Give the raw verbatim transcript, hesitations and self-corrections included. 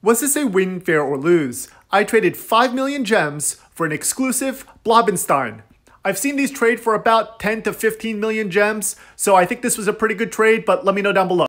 Was this a win, fair, or lose? I traded five million gems for an exclusive BLOBENSTEIN. I've seen these trade for about ten to fifteen million gems, so I think this was a pretty good trade, but let me know down below.